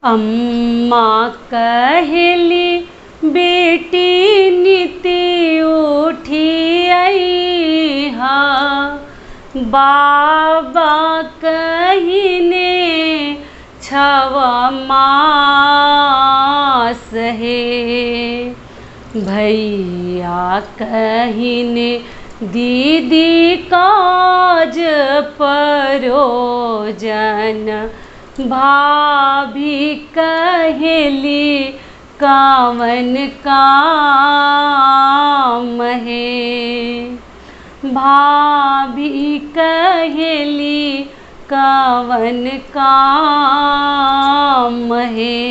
अम्मा कहली बेटी नीति उठी अइहा, बाबा कहिने छव मास हे, भैया कहिने दीदी काज परोजन, भाभी कहेली कावन काम है, भाभी कहेली कावन काम है।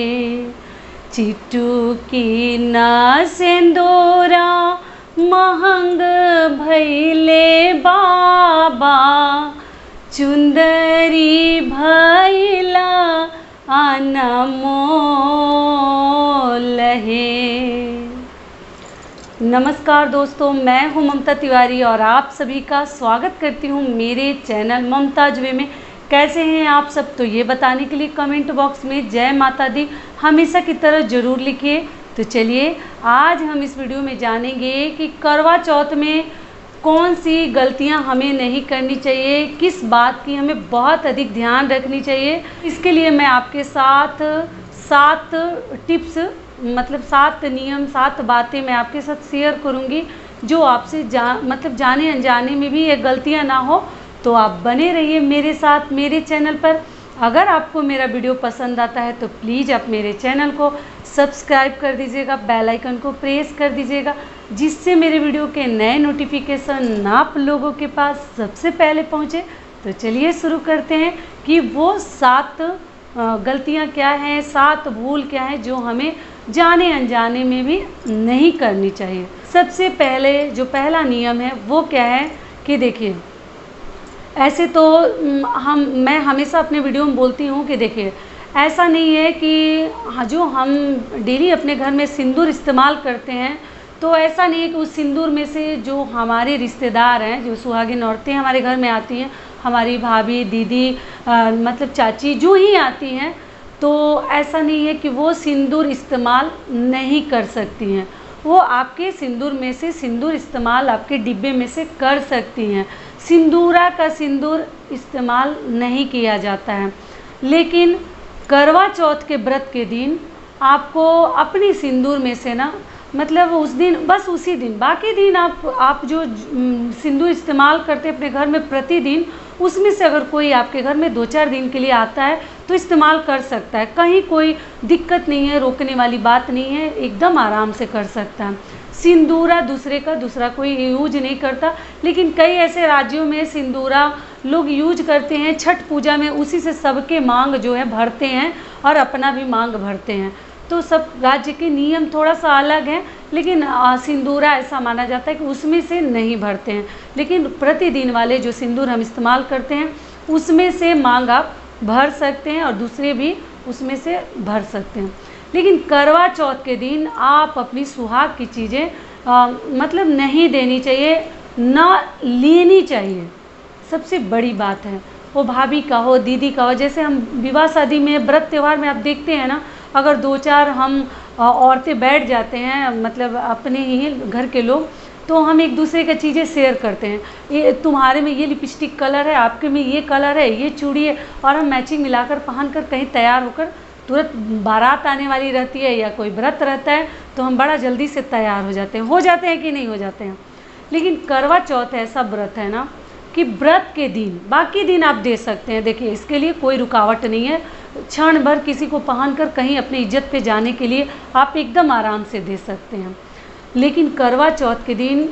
चिटुकी न सिंदूरा महंग भैले बाबा, चुंदरी भैला अनमोल है। नमस्कार दोस्तों, मैं हूं ममता तिवारी और आप सभी का स्वागत करती हूं मेरे चैनल ममताज वे में। कैसे हैं आप सब, तो ये बताने के लिए कमेंट बॉक्स में जय माता दी हमेशा की तरह ज़रूर लिखिए। तो चलिए आज हम इस वीडियो में जानेंगे कि करवा चौथ में कौन सी गलतियां हमें नहीं करनी चाहिए, किस बात की हमें बहुत अधिक ध्यान रखनी चाहिए। इसके लिए मैं आपके साथ 7 टिप्स मतलब 7 नियम 7 बातें मैं आपके साथ शेयर करूंगी, जो आपसे जाने अनजाने में भी ये गलतियां ना हो। तो आप बने रहिए मेरे साथ मेरे चैनल पर। अगर आपको मेरा वीडियो पसंद आता है तो प्लीज़ आप मेरे चैनल को सब्सक्राइब कर दीजिएगा, बेल आइकन को प्रेस कर दीजिएगा, जिससे मेरे वीडियो के नए नोटिफिकेशन आप लोगों के पास सबसे पहले पहुंचे। तो चलिए शुरू करते हैं कि वो 7 गलतियां क्या हैं, 7 भूल क्या हैं जो हमें जाने अनजाने में भी नहीं करनी चाहिए। सबसे पहले जो पहला नियम है वो क्या है कि देखिए, ऐसे तो मैं हमेशा अपने वीडियो में बोलती हूँ कि देखिए, ऐसा नहीं है कि जो हम डेली अपने घर में सिंदूर इस्तेमाल करते हैं, तो ऐसा नहीं है कि उस सिंदूर में से जो हमारे रिश्तेदार हैं, जो सुहागिन औरतें हमारे घर में आती हैं, हमारी भाभी दीदी मतलब चाची जो ही आती हैं, तो ऐसा नहीं है कि वो सिंदूर इस्तेमाल नहीं कर सकती हैं। वो आपके सिंदूर में से सिंदूर इस्तेमाल आपके डिब्बे में से कर सकती हैं। सिंदूरा का सिंदूर इस्तेमाल नहीं किया जाता है, लेकिन करवा चौथ के व्रत के दिन आपको अपनी सिंदूर में से ना, मतलब उस दिन, बस उसी दिन, बाकी दिन आप जो सिंदूर इस्तेमाल करते अपने घर में प्रतिदिन, उसमें से अगर कोई आपके घर में 2-4 दिन के लिए आता है तो इस्तेमाल कर सकता है। कहीं कोई दिक्कत नहीं है, रोकने वाली बात नहीं है, एकदम आराम से कर सकता है। सिंदूरा दूसरे का दूसरा कोई यूज नहीं करता, लेकिन कई ऐसे राज्यों में सिंदूरा लोग यूज करते हैं छठ पूजा में, उसी से सबके मांग जो है भरते हैं और अपना भी मांग भरते हैं। तो सब राज्य के नियम थोड़ा सा अलग हैं, लेकिन सिंदूरा ऐसा माना जाता है कि उसमें से नहीं भरते हैं। लेकिन प्रतिदिन वाले जो सिंदूर हम इस्तेमाल करते हैं उसमें से मांग आप भर सकते हैं और दूसरे भी उसमें से भर सकते हैं। लेकिन करवा चौथ के दिन आप अपनी सुहाग की चीज़ें मतलब नहीं देनी चाहिए, ना लेनी चाहिए। सबसे बड़ी बात है, वो भाभी का हो, दीदी का हो। जैसे हम विवाह शादी में, व्रत त्यौहार में आप देखते हैं ना, अगर 2-4 हम औरतें बैठ जाते हैं, मतलब अपने ही घर के लोग, तो हम एक दूसरे का चीज़ें शेयर करते हैं। ये तुम्हारे में ये लिपस्टिक कलर है, आपके में ये कलर है, ये चूड़ी है, और हम मैचिंग मिलाकर पहनकर कहीं तैयार होकर, तुरंत बारात आने वाली रहती है या कोई व्रत रहता है तो हम बड़ा जल्दी से तैयार हो जाते हैं कि नहीं हो जाते हैं। लेकिन करवा चौथ ऐसा व्रत है ना कि व्रत के दिन, बाकी दिन आप दे सकते हैं। देखिए, इसके लिए कोई रुकावट नहीं है। क्षण भर किसी को पहनकर कहीं अपनी इज्जत पे जाने के लिए आप एकदम आराम से दे सकते हैं। लेकिन करवा चौथ के दिन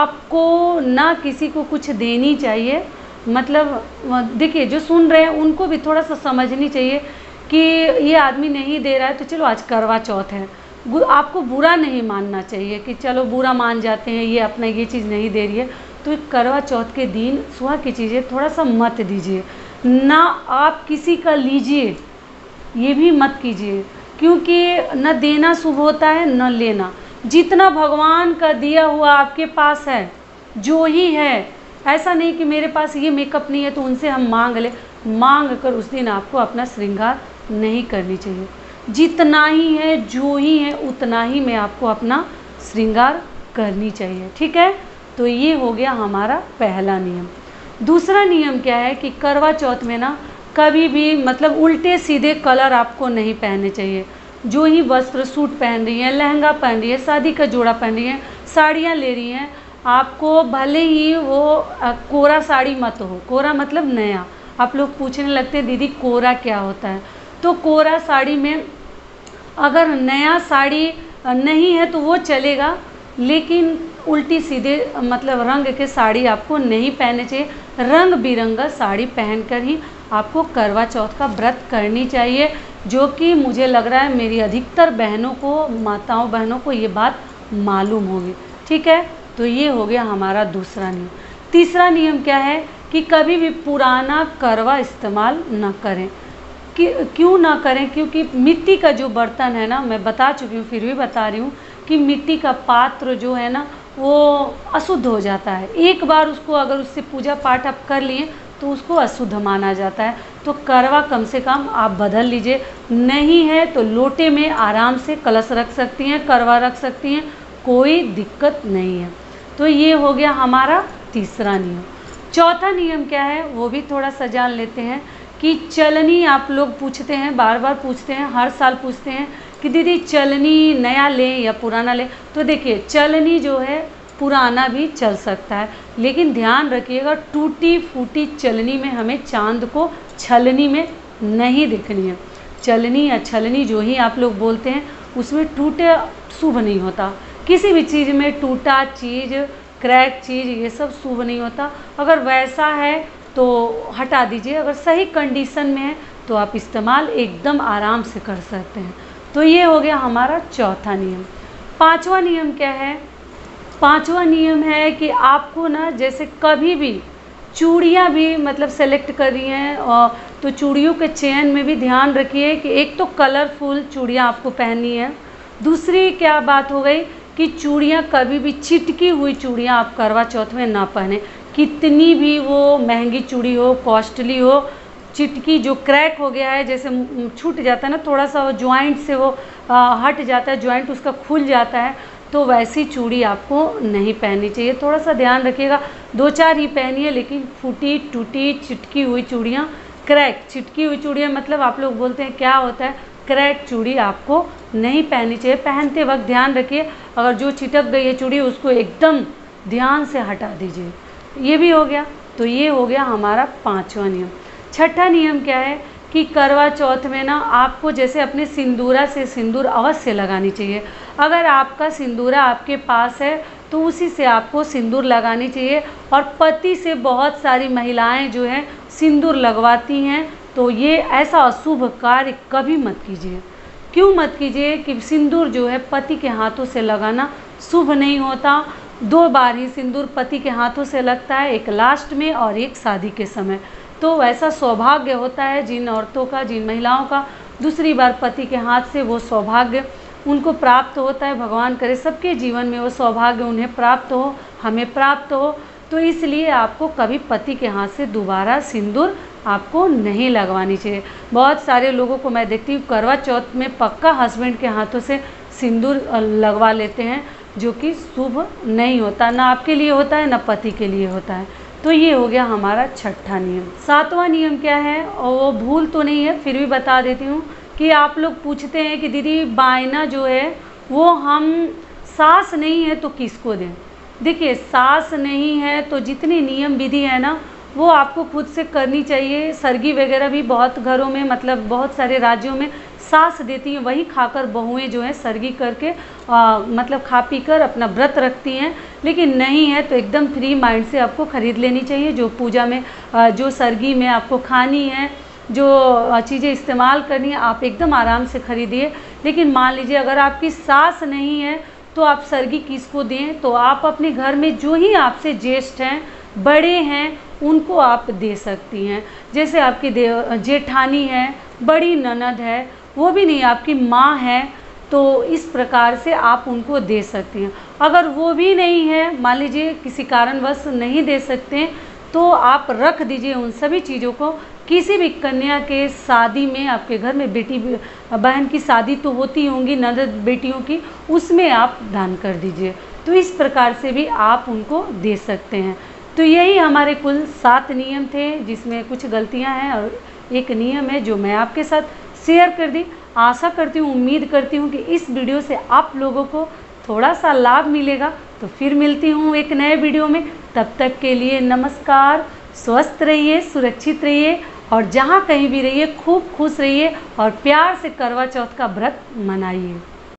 आपको ना किसी को कुछ देनी चाहिए। मतलब देखिए, जो सुन रहे हैं उनको भी थोड़ा सा समझनी चाहिए कि ये आदमी नहीं दे रहा है तो चलो आज करवा चौथ है, आपको बुरा नहीं मानना चाहिए कि चलो बुरा मान जाते हैं, ये अपना ये चीज़ नहीं दे रही है। तो करवा चौथ के दिन सुहाग की चीज़ें थोड़ा सा मत दीजिए, ना आप किसी का लीजिए, ये भी मत कीजिए, क्योंकि न देना शुभ होता है न लेना। जितना भगवान का दिया हुआ आपके पास है, जो ही है, ऐसा नहीं कि मेरे पास ये मेकअप नहीं है तो उनसे हम मांग ले। मांग कर उस दिन आपको अपना श्रृंगार नहीं करनी चाहिए। जितना ही है, जो ही है उतना ही में आपको अपना श्रृंगार करनी चाहिए। ठीक है, तो ये हो गया हमारा पहला नियम। दूसरा नियम क्या है कि करवा चौथ में ना कभी भी मतलब उल्टे सीधे कलर आपको नहीं पहनने चाहिए। जो ही वस्त्र, सूट पहन रही हैं, लहंगा पहन रही है, शादी का जोड़ा पहन रही हैं, साड़ियाँ ले रही हैं, आपको भले ही वो कोरा साड़ी मत हो। कोरा मतलब नया। आप लोग पूछने लगते हैं दीदी कोरा क्या होता है, तो कोरा साड़ी में अगर नया साड़ी नहीं है तो वो चलेगा, लेकिन उल्टी सीधे मतलब रंग के साड़ी आपको नहीं पहनने चाहिए। रंग बिरंगा साड़ी पहनकर ही आपको करवा चौथ का व्रत करनी चाहिए, जो कि मुझे लग रहा है मेरी अधिकतर बहनों को, माताओं बहनों को ये बात मालूम होगी। ठीक है, तो ये हो गया हमारा दूसरा नियम। तीसरा नियम क्या है कि कभी भी पुराना करवा इस्तेमाल न करें। क्यों ना करें? क्योंकि मिट्टी का जो बर्तन है ना, मैं बता चुकी हूँ फिर भी बता रही हूँ कि मिट्टी का पात्र जो है ना वो अशुद्ध हो जाता है। एक बार उसको अगर उससे पूजा पाठ आप कर लिए तो उसको अशुद्ध माना जाता है। तो करवा कम से कम आप बदल लीजिए। नहीं है तो लोटे में आराम से कलश रख सकती हैं, करवा रख सकती हैं, कोई दिक्कत नहीं है। तो ये हो गया हमारा तीसरा नियम। चौथा नियम क्या है वो भी थोड़ा सा जान लेते हैं कि चलनी, आप लोग पूछते हैं, बार बार पूछते हैं, हर साल पूछते हैं कि दीदी चलनी नया लें या पुराना लें। तो देखिए चलनी जो है पुराना भी चल सकता है, लेकिन ध्यान रखिएगा टूटी फूटी चलनी में हमें चांद को छलनी में नहीं देखनी है। चलनी या छलनी जो ही आप लोग बोलते हैं उसमें टूटे शुभ नहीं होता। किसी भी चीज़ में टूटा चीज़, क्रैक चीज़, ये सब शुभ नहीं होता। अगर वैसा है तो हटा दीजिए, अगर सही कंडीशन में है तो आप इस्तेमाल एकदम आराम से कर सकते हैं। तो ये हो गया हमारा चौथा नियम। पांचवा नियम क्या है? पांचवा नियम है कि आपको ना जैसे कभी भी चूड़ियाँ भी मतलब सेलेक्ट कर रही हैं और तो चूड़ियों के चयन में भी ध्यान रखिए कि एक तो कलरफुल चूड़ियाँ आपको पहननी है। दूसरी क्या बात हो गई कि चूड़ियाँ कभी भी चिटकी हुई चूड़ियाँ आप करवा चौथ में ना पहने। कितनी भी वो महंगी चूड़ी हो, कॉस्टली हो, चिटकी जो क्रैक हो गया है, जैसे छूट जाता है ना थोड़ा सा, वो ज्वाइंट से वो हट जाता है, ज्वाइंट उसका खुल जाता है, तो वैसी चूड़ी आपको नहीं पहननी चाहिए। थोड़ा सा ध्यान रखिएगा। 2-4 ही पहनिए, लेकिन फूटी टूटी चिटकी हुई चूड़ियाँ, क्रैक चिटकी हुई चूड़ियाँ मतलब आप लोग बोलते हैं क्या होता है, क्रैक चूड़ी आपको नहीं पहननी चाहिए। पहनते वक्त ध्यान रखिए, अगर जो चिटक गई है चूड़ी उसको एकदम ध्यान से हटा दीजिए। ये भी हो गया। तो ये हो गया हमारा पांचवा नियम। छठा नियम क्या है कि करवा चौथ में ना आपको जैसे अपने सिंदूरा से सिंदूर अवश्य लगानी चाहिए। अगर आपका सिंदूरा आपके पास है तो उसी से आपको सिंदूर लगानी चाहिए। और पति से बहुत सारी महिलाएं जो हैं सिंदूर लगवाती हैं, तो ये ऐसा अशुभ कार्य कभी मत कीजिए। क्यों मत कीजिए कि सिंदूर जो है पति के हाथों से लगाना शुभ नहीं होता। 2 बार ही सिंदूर पति के हाथों से लगता है, एक लास्ट में और एक शादी के समय। तो ऐसा सौभाग्य होता है जिन औरतों का, जिन महिलाओं का दूसरी बार पति के हाथ से वो सौभाग्य उनको प्राप्त होता है। भगवान करे सबके जीवन में वो सौभाग्य उन्हें प्राप्त हो, हमें प्राप्त हो। तो इसलिए आपको कभी पति के हाथ से दोबारा सिंदूर आपको नहीं लगवानी चाहिए। बहुत सारे लोगों को मैं देखती हूँ करवा चौथ में पक्का हस्बैंड के हाथों से सिंदूर लगवा लेते हैं, जो कि शुभ नहीं होता, ना आपके लिए होता है ना पति के लिए होता है। तो ये हो गया हमारा छठा नियम। सातवां नियम क्या है, और वो भूल तो नहीं है फिर भी बता देती हूँ कि आप लोग पूछते हैं कि दीदी बायना जो है वो हम सास नहीं है तो किसको दें। देखिए सास नहीं है तो जितनी नियम विधि है ना वो आपको खुद से करनी चाहिए। सरगी वगैरह भी बहुत घरों में मतलब बहुत सारे राज्यों में सास देती हैं, वही खाकर बहुएं जो है सरगी करके मतलब खा पी कर अपना व्रत रखती हैं। लेकिन नहीं है तो एकदम फ्री माइंड से आपको ख़रीद लेनी चाहिए। जो पूजा में जो सरगी में आपको खानी है, जो चीज़ें इस्तेमाल करनी है, आप एकदम आराम से खरीदिए। लेकिन मान लीजिए अगर आपकी सास नहीं है तो आप सरगी किसको दें, तो आप अपने घर में जो ही आपसे ज्येष्ठ हैं, बड़े हैं, उनको आप दे सकती हैं। जैसे आपकी जेठानी है, बड़ी ननद है, वो भी नहीं आपकी माँ है, तो इस प्रकार से आप उनको दे सकती हैं। अगर वो भी नहीं है, मान लीजिए किसी कारणवश नहीं दे सकते, तो आप रख दीजिए उन सभी चीज़ों को, किसी भी कन्या के शादी में, आपके घर में बेटी बहन की शादी तो होती होंगी, ननद बेटियों की, उसमें आप दान कर दीजिए। तो इस प्रकार से भी आप उनको दे सकते हैं। तो यही हमारे कुल 7 नियम थे, जिसमें कुछ गलतियां हैं और एक नियम है जो मैं आपके साथ शेयर कर दी। आशा करती हूँ, उम्मीद करती हूँ कि इस वीडियो से आप लोगों को थोड़ा सा लाभ मिलेगा। तो फिर मिलती हूँ एक नए वीडियो में, तब तक के लिए नमस्कार। स्वस्थ रहिए, सुरक्षित रहिए और जहाँ कहीं भी रहिए खूब खुश रहिए और प्यार से करवा चौथ का व्रत मनाइए।